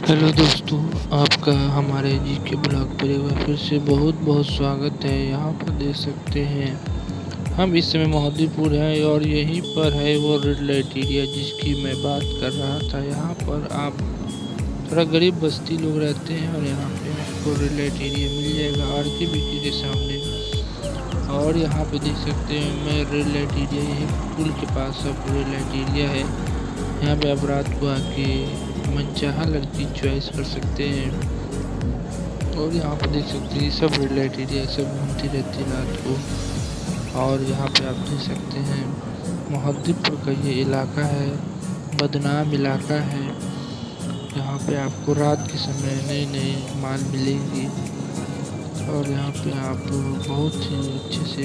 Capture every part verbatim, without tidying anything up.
Hello दोस्तों, आपका हमारे जी के ब्लॉग पर एक बार फिर से बहुत बहुत स्वागत है। यहाँ पर देख सकते हैं हम इस समय मोहद्दीपुर हैं और यहीं पर है वो रेड लाइट एरिया जिसकी मैं बात कर रहा था। यहाँ पर आप थोड़ा गरीब बस्ती लोग रहते हैं और यहाँ पे आपको रेड लाइट एरिया मिल जाएगा आर के बी के सामने। और यहाँ पे देख सकते हैं मैं रेड लाइट एरिया यही पुल के पास सब रेड लाइट एरिया है। यहाँ पे आप रात को आके मनचाहा लड़की चॉइस कर सकते हैं। और यहाँ पे देख सकते हैं सब रेड लाइट एरिया सब घूमती रहती है रात को। और यहाँ पे आप देख सकते हैं मोहद्दीपुर का ये इलाका है, बदनाम इलाका है। यहाँ पे आपको रात के समय नई नई माल मिलेंगी और यहाँ पे आप बहुत ही अच्छे से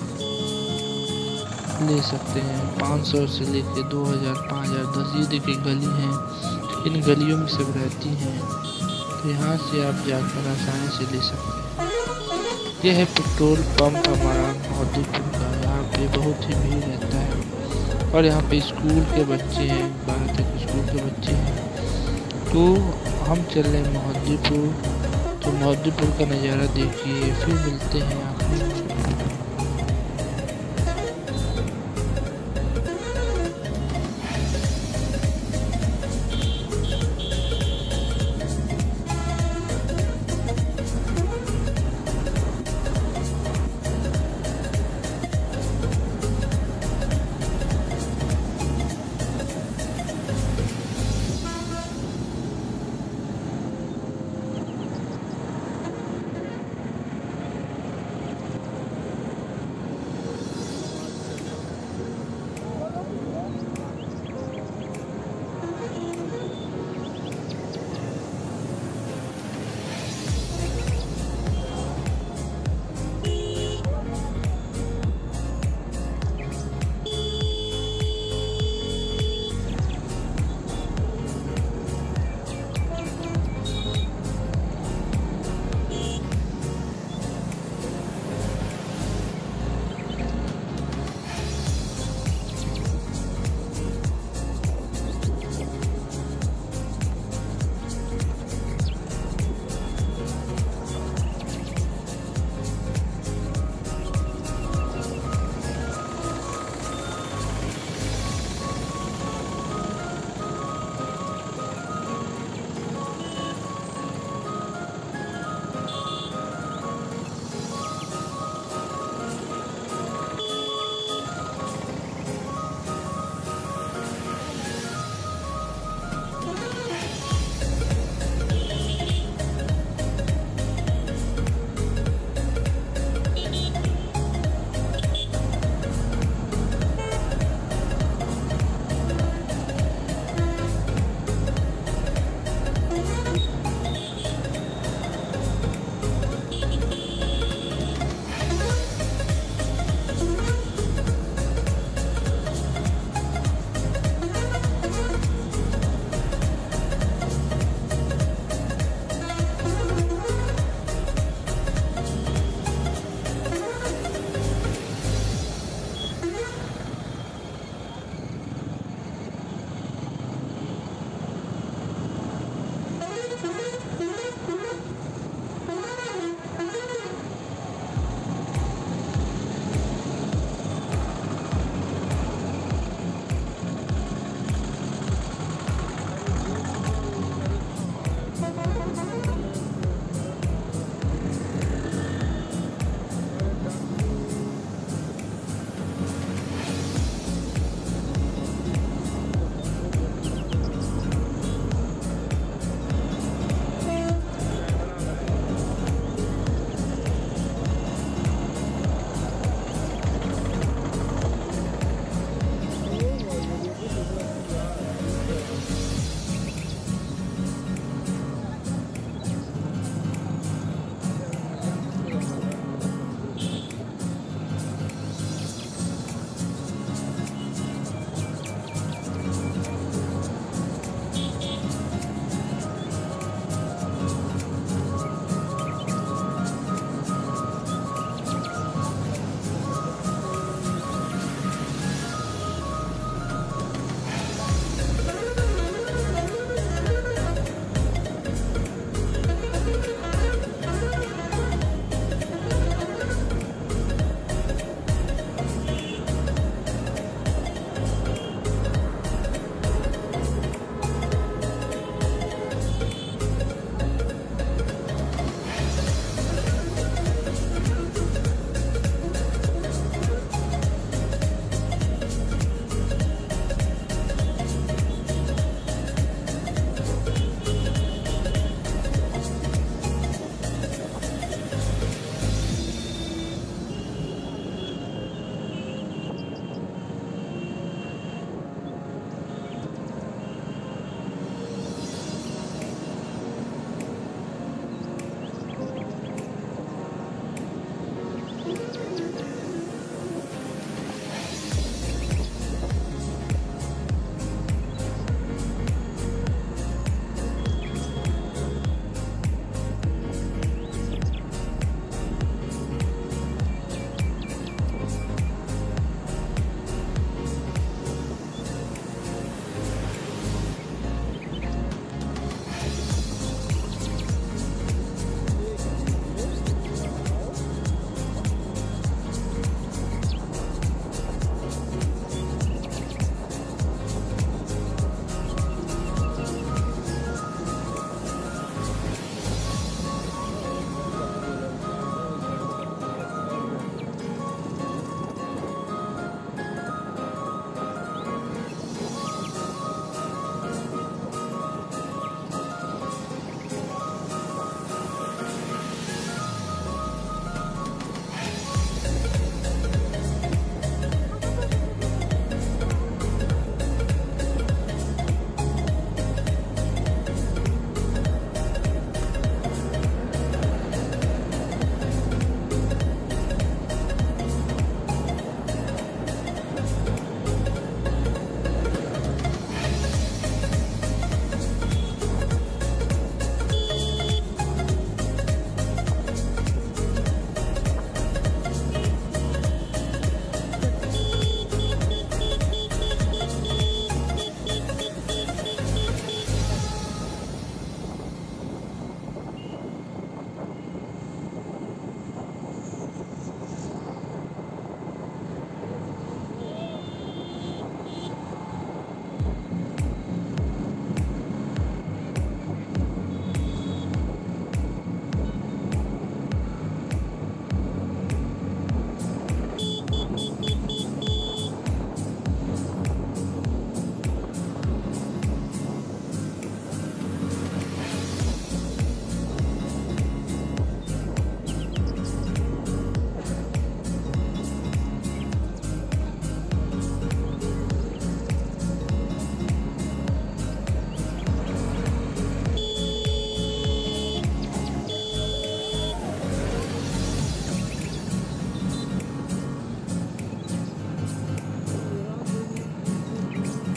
ले सकते हैं। पाँच सौ से लेके दो हज़ार, पाँच हज़ार, दस ये देखिए गली हैं, इन गलियों में सब रहती हैं, तो यहाँ से आप जाकर आसानी से ले सकते हैं। यह है पेट्रोल पंप हमारा मोहद्दीपुर का। यहाँ पे बहुत ही भीड़ रहता है और यहाँ पे स्कूल के बच्चे हैं, बारह तक स्कूल के बच्चे हैं। तो हम चल रहे हैं मोहद्दीपुर, तो मोहद्दीपुर का नज़ारा देखिए, फिर मिलते हैं आपको।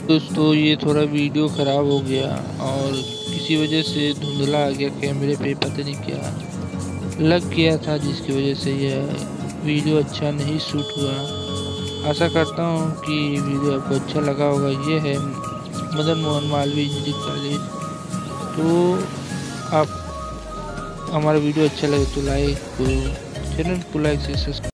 दोस्तों ये थोड़ा वीडियो ख़राब हो गया और किसी वजह से धुंधला आ गया कैमरे पे, पता नहीं क्या लग गया था जिसकी वजह से यह वीडियो अच्छा नहीं शूट हुआ। आशा करता हूँ कि वीडियो आपको अच्छा लगा होगा। ये है मदन मोहन मालवीय इंजीनियरिंग कॉलेज। तो आप हमारा वीडियो अच्छा लगे तो लाइक, चैनल को लाइक से सब्सक्राइब